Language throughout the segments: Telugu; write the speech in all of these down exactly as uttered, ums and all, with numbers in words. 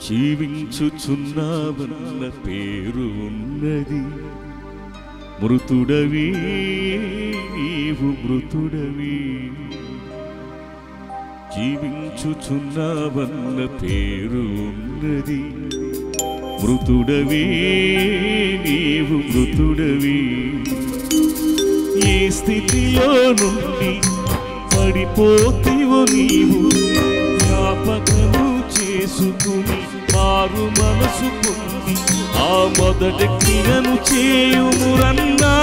జీవించుచున్నావన్న పేరు ఉన్నది, మృతుడవి నీవు మృతుడవి. జీవించుచున్నావన్న పేరు ఉన్నది, మృతుడవి నీవు మృతుడవి. ఏ స్థితిలో నుండి పడిపోతివో నీవు జ్ఞాపకము చేసుకుని మారు మనసు పొంది ఆ మొదటి క్రియను చేయుమురన్నా,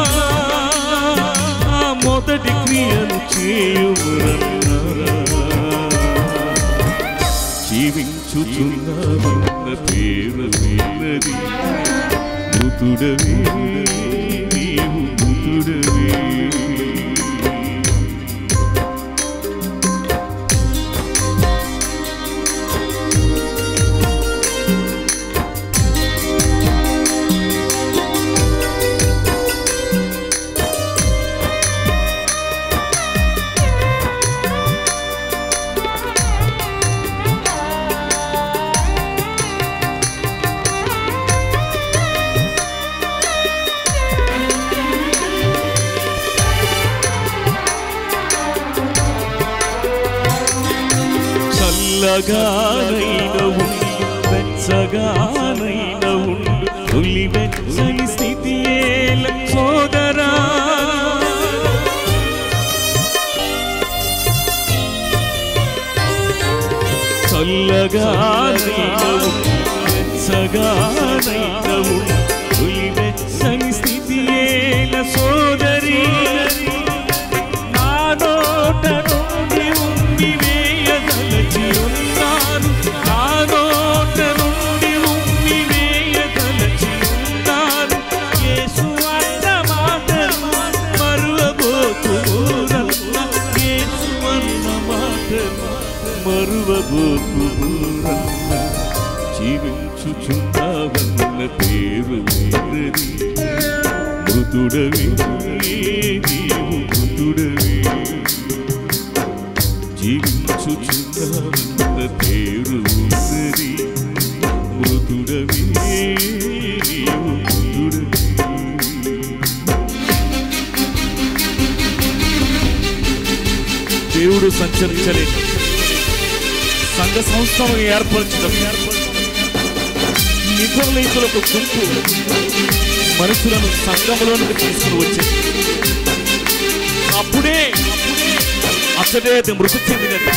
ఆ మొదటి క్రియను చేయుమురన్నా. జీవించుచున్నావన్న పేరు ఉన్నది, మృతుడవి నీవు మృతుడవి. చల్లగానైన ఉండు వెచ్చగానైన ఉండు, తొలి వెచ్చని స్థితి ఏల సోదరా. చల్లగానైన ఉండు వెచ్చగానైన ఉండు, తొలి వెచ్చని స్థితి ఏల సోదరి. నా నోట నుండి ఉమ్మి వేయదలచి ఉన్నారు, నా నోట నుండి ఉమ్మి వేయదలచి ఉన్నారు. యేసు అన్న మాటలు మరువబోకురన్న, యేసు అన్న మాటలు మరువబోకురన్న. జీవించుచున్నావన్న పేరు ఉన్నది, మృతుడవి నీవు మృతుడవి. జీవించుచున్నావన్న పేరు ఉన్నది, మృతుడవి నీవు మృతుడవి. దేవుడు సంచరించలేదు, సంఘ సంస్థను ఏర్పరచడం నిపుణులకు గుంపు మనుషులను సంఘంలోనికి తీసుకుని వచ్చింది. అప్పుడే అతడే మృతి చెందినది.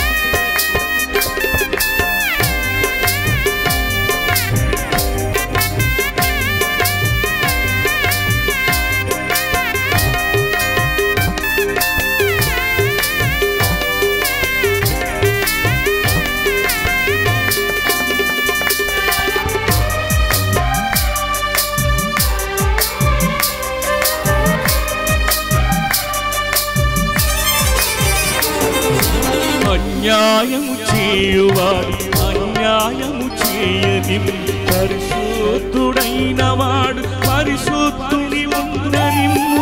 అన్యాయము చేయువాడు అన్యాయము చేయని, పరిశుద్ధుడైన వాడు పరిశుద్ధుని ఉండనిమ్ము.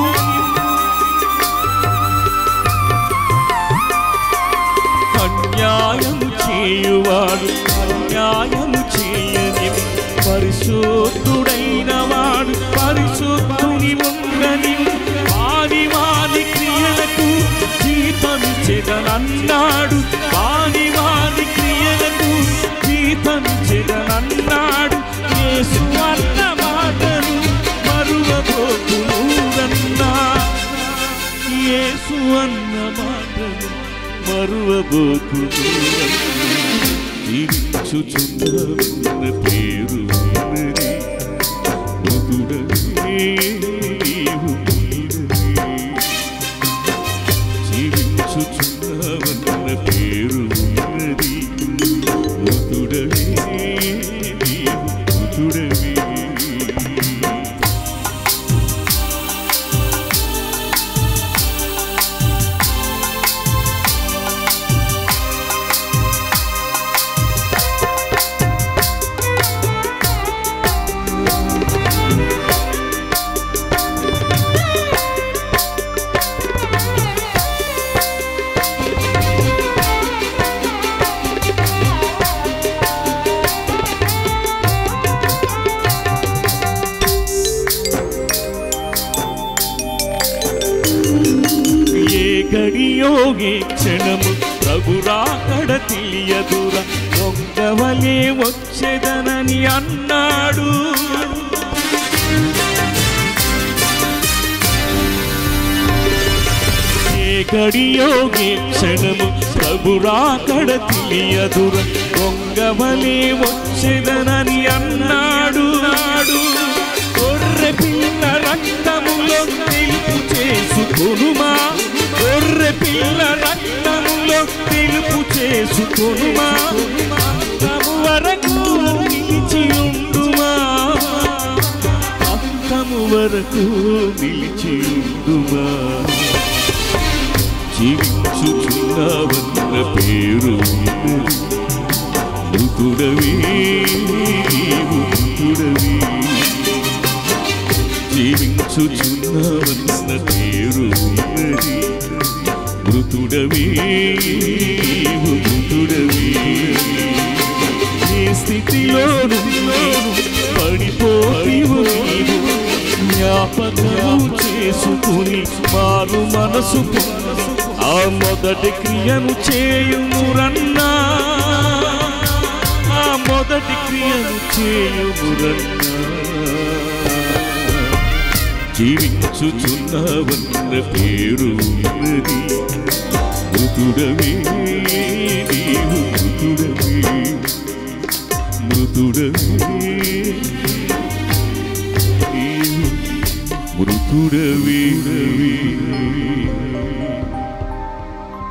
అన్యాయము చేయువాడు అన్యాయము చేయని, పరిశుద్ధుడైన వాడు పరిశుద్ధుని ఉండనిమ్ము. వాని వాని క్రియలకు జీతమిచ్చెదనన్నాడు, వాని వాని క్రియలకు జీతమిచ్చెదనన్నాడు. యేసు అన్న మాటలు మరువబోకురన్నా, యేసు అన్న మాటలు మరువబోకురన్నా. జీవించుచున్నావన్న పేరు ఉన్నది, మృతుడవి నీవు మృతుడవి. జీవించుచున్నావన్న పేరు ఉన్నది, మృతుడవి నీవు మృతుడవి. కడియోగి క్షణము ప్రభురాకడ తెలియదురా దొంగవలే వచ్చేదనని అన్నాడు కడియోగి క్షణము ప్రభురాకడ తెలియదురా దొంగవలే వచ్చేదనని అన్నాడు గొర్రె పిల్ల రక్తములో తెలుపు చేసుకొనుమా గొర్రె పిల్ల రక్తములో తెలుపు చేసుకొనుమా అంతము వరకు నిలిచి ఉండుమా అంతము వరకు నిలిచి ఉండుమా జీవించుచున్నావన్న పేరు మృతుడవే నీవు మృతుడవే జీవించుచున్నావన్న పేరు మృతుడవే నీవు మృతుడవే ఏ స్థితిలోనూ పడిపోయివు నీవు జ్ఞాపకము చేసుకుని మారు మనసు ఆ మొదటి క్రియను చేయుమురన్నా ఆ మొదటి క్రియను చేయుమురన్నా జీవించుచున్నావన్న పేరు మృతుడవే నీవు మృతుడవే మృతుడవే నీవు మృతుడవే